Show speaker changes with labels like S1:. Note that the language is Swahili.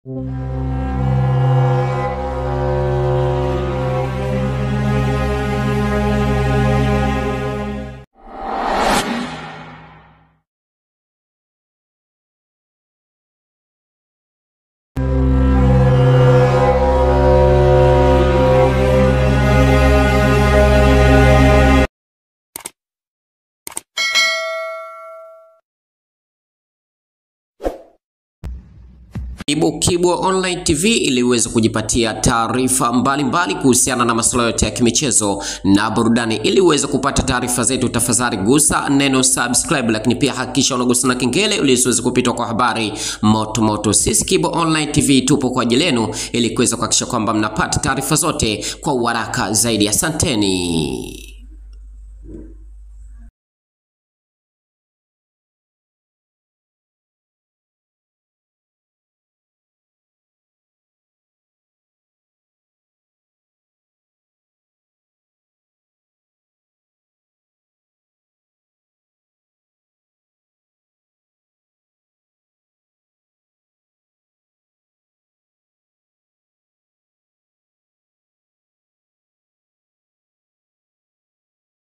S1: Kibwe Online TV ili uweze kujipatia taarifa mbalimbali kuhusiana na masuala yote ya kimichezo na burudani. Ili uweze kupata taarifa zetu, tafadhali gusa neno subscribe, lakini pia hakikisha unagusa na kengele ili usiweze kupitwa kwa habari moto. Sisi Kibwe Online TV tupo kwa ajili yenu ili kuweza kuhakikisha kwamba mnapata taarifa zote kwa haraka zaidi. Asanteni.